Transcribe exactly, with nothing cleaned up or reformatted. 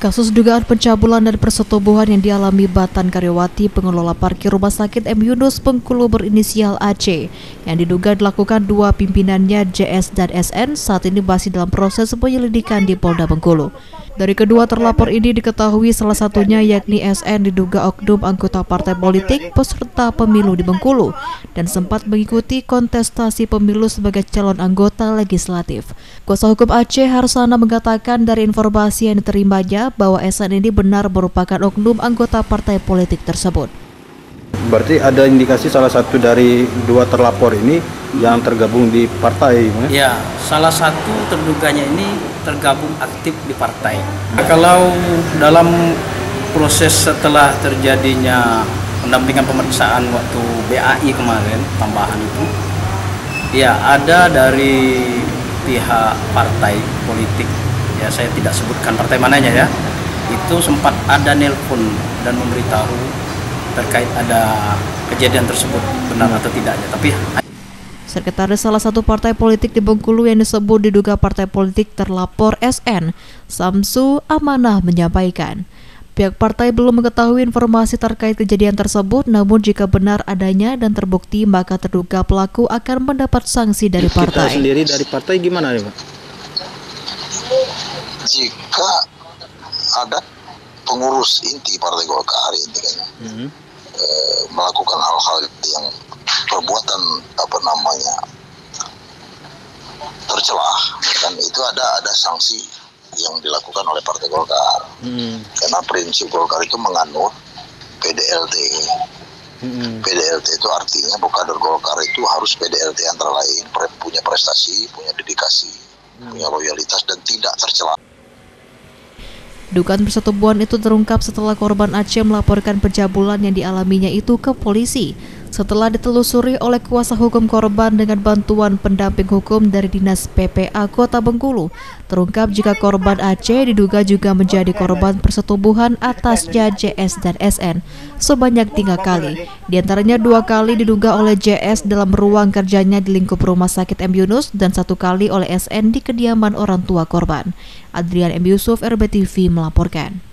Kasus dugaan pencabulan dan persetubuhan yang dialami Batan Karyawati, pengelola parkir Rumah Sakit M Yunus Bengkulu berinisial A C, yang diduga dilakukan dua pimpinannya J S dan S N, saat ini masih dalam proses penyelidikan di Polda Bengkulu. Dari kedua terlapor ini diketahui salah satunya yakni S N diduga oknum anggota partai politik peserta pemilu di Bengkulu dan sempat mengikuti kontestasi pemilu sebagai calon anggota legislatif. Kuasa hukum A C, Harsana, mengatakan dari informasi yang diterimanya bahwa S N ini benar merupakan oknum anggota partai politik tersebut. Berarti ada indikasi salah satu dari dua terlapor ini yang tergabung di partai? Ya, salah satu terduganya ini tergabung aktif di partai. Nah, kalau dalam proses setelah terjadinya pendampingan pemeriksaan waktu B A I kemarin, tambahan itu, ya ada dari pihak partai politik, ya saya tidak sebutkan partai mananya ya, itu sempat ada nelpon dan memberitahu terkait ada kejadian tersebut, benar atau tidaknya. Tapi Sekretaris salah satu partai politik di Bengkulu yang disebut diduga partai politik terlapor S N, Samsu Amanah, menyampaikan pihak partai belum mengetahui informasi terkait kejadian tersebut, namun jika benar adanya dan terbukti maka terduga pelaku akan mendapat sanksi dari partai. Kita sendiri dari partai gimana ya, Pak? Jika ada pengurus inti Partai Golkar inti kan, mm-hmm. e, melakukan hal-hal yang perbuatan apa namanya tercelah, dan itu ada ada sanksi yang dilakukan oleh Partai Golkar, mm-hmm. karena prinsip Golkar itu menganut P D L T. Mm-hmm. P D L T itu artinya bahwa kader Golkar itu harus P D L T antara lain punya prestasi, punya dedikasi, mm-hmm. punya loyalitas dan tidak tercelah. Dugaan persetubuhan itu terungkap setelah korban A C melaporkan pencabulan yang dialaminya itu ke polisi. Setelah ditelusuri oleh kuasa hukum korban dengan bantuan pendamping hukum dari Dinas P P A Kota Bengkulu, terungkap jika korban A C diduga juga menjadi korban persetubuhan atasnya J S dan S N sebanyak tiga kali. Di antaranya dua kali diduga oleh J S dalam ruang kerjanya di lingkup Rumah Sakit M Yunus dan satu kali oleh S N di kediaman orang tua korban. Adrian M. Yusuf, R B T V melaporkan.